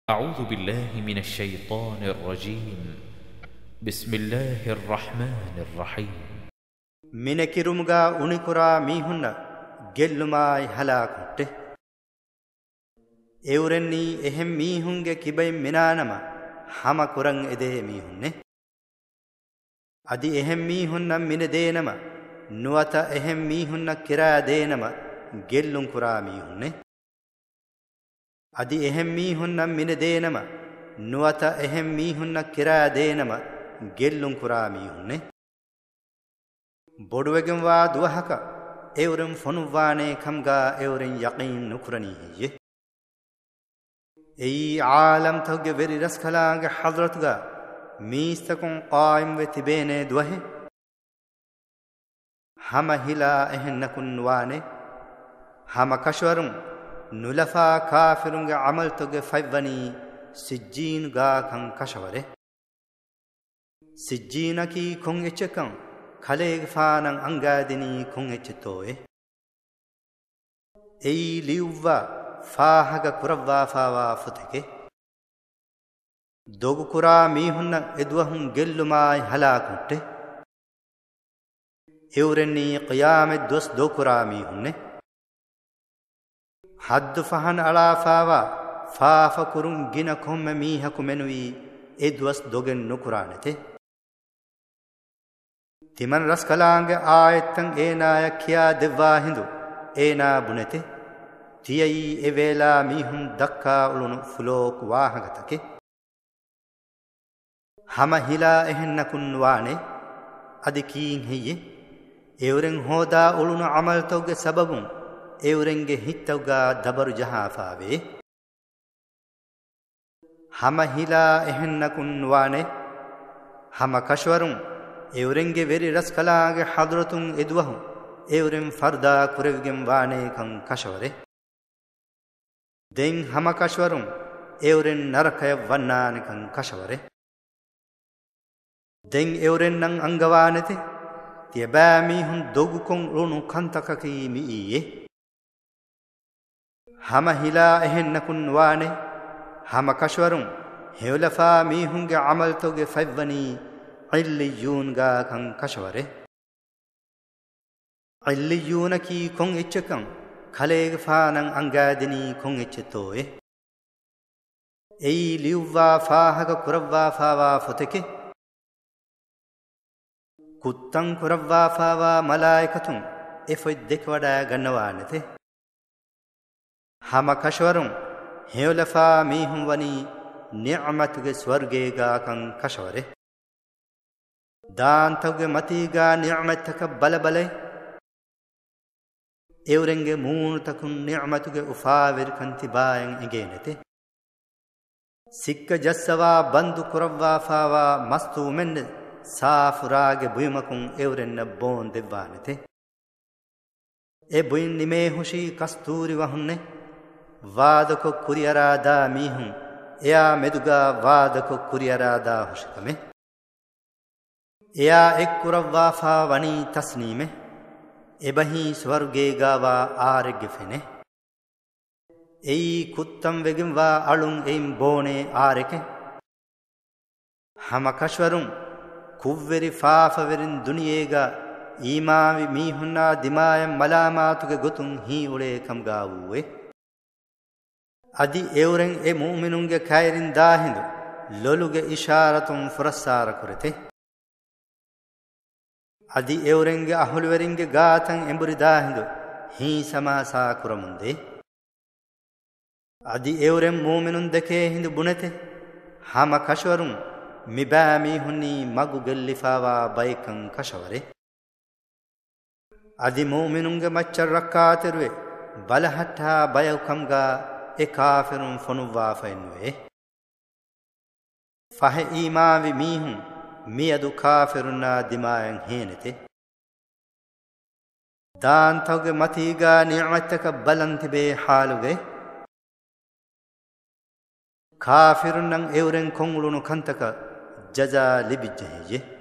أعوذ بالله من الشيطان الرجيم بسم الله الرحمن الرحيم මිනකිරුමුගා උනිකුරා මීහුන්න ගෙල්ලුමායි හලාකුට්ටේ එවුරෙන්නී එහෙම් මීහුන්ගේ කිබයින් මිනානම හම කුරන් එදේ මීහුන්නේ අදි එහෙම් මීහුන්නම් මින දේනම නුවත එහෙම් මීහුන්න කිරා දේනම ගෙල්ලුම් කුරා මීහුන්නේ අදි එහෙම් මීහුන්නම් මින දේනම නුවත එහෙම් මීහුන්න කිරා දේනම ගෙල්ලුම් කුරා මීහුන්නේ බොඩුවගෙන් වා දුවහක එවුරම් ෆොනුවානේ කම්ගා එවුරෙන් යකීන් නුකුරණී හියේ එයි ආලම් තෝගේ වෙරි රස්කලාගේ හදරතුගා මීස්තකුන් قائم වෙතිබේනේ දුවහේ හම හිලා එහෙන් නකුන් වානේ හම කෂවරුන් නුලෆා කාෆිරුන්ගේ අමල් තෝගේ ෆයිවනී සිජ්ජීන් ගා කන් කෂවරේ සිජ්ජීනකී කොන් එච්චකන් කලේග ෆානං අංගාදිනී කොන් එච්චතෝයේ එයි ලිව්වා ෆාහග කුරව්වා ෆාවා ෆුතකේ දොගු කුරා මීහුන්න එදුවහුන් ගෙල්ලුමායි හලාකුට්ටේ එවුරෙන්නී ඛියාමෙ දොස් දො කුරා මීහුන්නේ හද්දු ෆහන් අලා ෆාවා ෆාෆ කුරුන් ගින කොම්ම මීහකු මෙනුවී එදුවස් දොගෙන් නුකුරානෙතේ තිමන් රස්කලාංගේ ආයත්තන් ඒනාය කියා දෙවවා හිඳු ඒනා බුනෙතේ තියයි එවේලා මීහුන් දක්කා උළුණු ෆුලෝක් වාහගතකේ හම හිලා එහෙන්නකුන් වානේ අදි කීන් හෙයේ එවරෙන් හෝදා උළුණු අමල් තෝගේ සබබුන් එවරෙන්ගේ හිත්තවගා දබරු ජහාෆාවේ හම හිලා එහෙන්නකුන් වානේ හම කෂවරුන් එවරෙන්ගේ වෙරි රස්කලාගේ හදරතුන් එදුවහුන් එවරෙන් ෆර්දා කුරවිගෙන් වානේ කන් කෂවරේ දෙන් හම කෂවරුන් එවරෙන් නරකය වන්නානිකන් කෂවරේ දෙන් එවරෙන් නං අංගවානෙතේ තියබෑමීහුන් දොගුකොන් රුණු කන්තකකී මිඊයේ හම හිලා එහෙන්නකුන් වානේ හම කෂවරුන් හෙවලෆා මීහුන්ගේ අමල්තෝගේ ෆයිවනී ඉල්ලියූන් ගා කන් කෂවරේ ඉල්ලියූනකී කොන් එච්චකන් කලේග ෆානං අංගාදිනී කොන් එච්චතෝයේ එයි ලිව්වා ෆාහක කුරව්වා ෆාවා ෆොතකේ කුත්තං කුරව්වා ෆාවා මලායිකතුන් එෆොයි දෙක වඩා ගන්නවානෙතේ හම කෂවරුන් හෙවලෆා මීහුන් වනී නිඅමතුගේ ස්වර්ගේ ගා කන් කෂවරේ දාන්තවගේ මතීගා නිඅමතක බලබලයි එවරෙන්ගේ මූණතකුන් නිඅමතුගේ උෆාවිර් කන්තිබායන් එගේනෙතේ සික්ක ජස්සවා බන්දු කුරව්වා ෆාවා මස්තු මෙන්න සාෆුරාගේ බුයමකුන් එවරෙන්න බෝන් දෙවානෙතේ ඒ බුයින් නිමේ හුෂී කස්තූරි වහුන්නේ වාදකො කුරියරාදා මීහුන් එයා මෙදුගා වාදකො කුරියරාදා හුෂකමේ එයා එක් කුරව්වා ෆා වනී තස්නීමේ එබහි ස්වර්ගේ ගාවා ආරෙග්ගෙ ෆෙනේ එයි කුත්තම් වෙගෙන් වා අලුන් එයින් බෝනේ ආරෙකේ හම කෂවරුන් කුව්වෙරි ෆාෆවෙරින් දුනියේගා ඊමාවි මීහුන්නා දිමායම් මලාමාතුගේ ගොතුන් හී උලේ කම් ගාවුවේ අදි එවරෙන් ඒ මුමිනුන්ගේ කයිරින් දාහිඳු ලොලුගේ ඉෂාරතුන් ෆුරස්සාර කරතේ අදි එවරෙන්ගේ අහුලවරින්ගේ ගාතන් එඹුරි දාහිඳු හී සමාසා කුරමුන්දේ අදි එවරෙන් මුමිනුන් දෙකේ හිඳු බුනෙතේ හම කෂවරුන් මිබෑමී හුන්නී මගු ගෙල්ලිෆාවා බයිකන් කෂවරේ අදි මුමිනුන්ගේ මච්චර රක්කාතරුවේ බලහට්ටා බයවකම්ගා ඒ කාෆිරුන් ෆොනුවා ෆයින්වේ ෆහ ඊමාවි මීහුන් මියදු කාෆිරුන්නා දිමායන් හේනෙතේ දාන්තවගේ මතීගා නිඅමතක බලන්තිබේ හාලුගේ කාෆිරුන්නන් එවරෙන් කොංගුළුණු කන්තක ජජා ලිබිජ්ජෙහියේ